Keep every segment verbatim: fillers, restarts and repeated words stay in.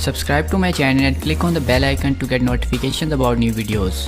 Subscribe to my channel and click on the bell icon to get notifications about new videos.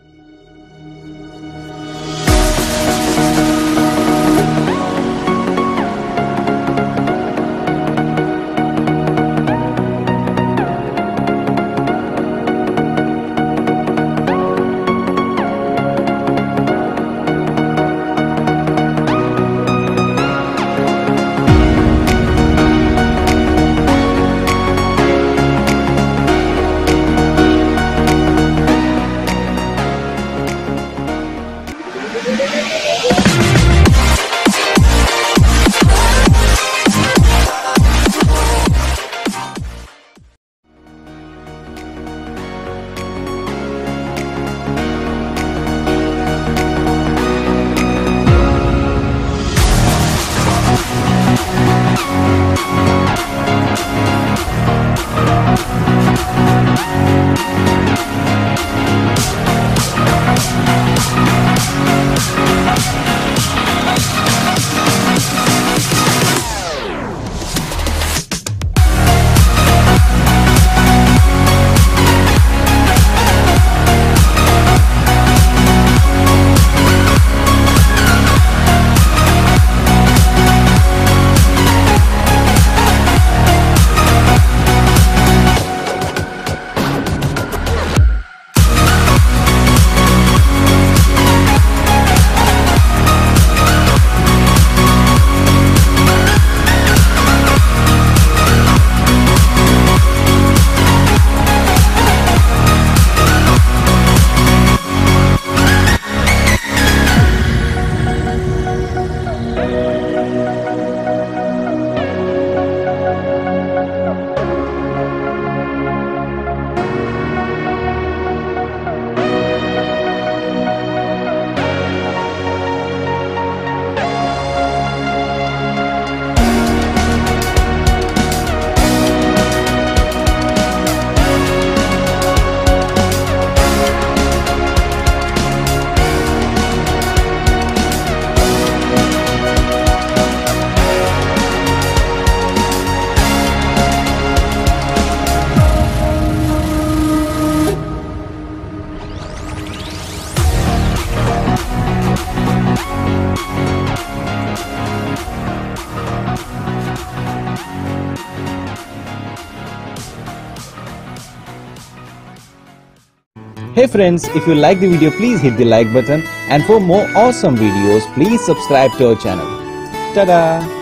Hey friends, if you like the video, please hit the like button, and for more awesome videos, please subscribe to our channel. Ta-da!